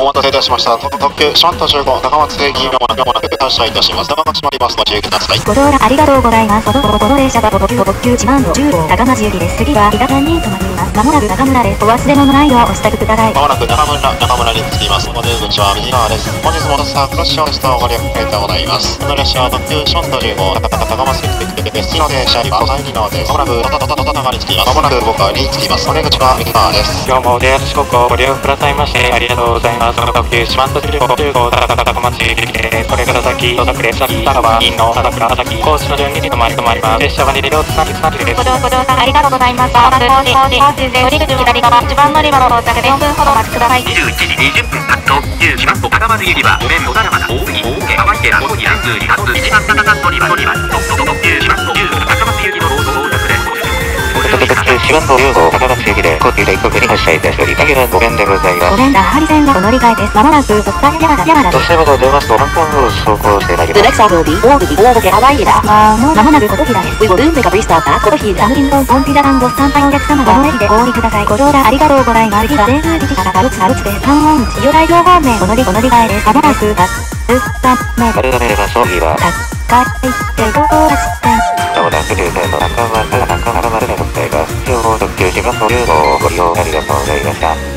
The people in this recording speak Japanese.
お待たせいたしました。特急四万十15高松駅まもなく発車いたします。ドアが閉まります。ご注意ください。 ご乗車ありがとうございます。この列車は特急四万十15高松行きです。次は伊賀間に停まります。まもなく中村です。お忘れ物ないようお支度ください。 まもなく中村に着きます。お出口は右側です。本日もおさ黒潮ですとご利用いただございます。この列車は特急四万十15高松行きです。次の電車はお帰りのです。まもなく長に着きます。まもなく動川に着きます。お出口は右側です。 今日も JR 四国をご利用くださいましてありがとうございます。特急四万十15高松行きです。これから先到着列車佐川銀の佐倉崎高知の順に止まります。列車は2両つなぎです。 ご乗車ありがとうございます。まもなく高知で降り口左側一番乗り場の到着で4分ほどお待ちください。 21時20分発特急四万十高松行きはお面小田原大井大川池小木南通に立つ一番高さ乗り場特急四万十15高松行きの到着です。 特急四万十15高松行きで高知で一国に発車いたしており、regular 5便でございます。 5便ハリ線がお乗り換えです。まもなく鳥取山田そしてまた出ますと半分ほど走行してまいり The ます。 next stop will be大ハワイだ。まもなく琴平です。We will soon take a brief stop at 琴平。サムリンドンポンピザランド参拝お客様はこの駅でお降りください。ご乗車ありがとうございます。次は全数時からバルツで三音千代大乗方面お乗り換えです。まもなくバス3名丸亀では葬儀は高い手ごとらしてまもなく流線の中丸でございます。両方特急四万十15をご利用ありがとうございました。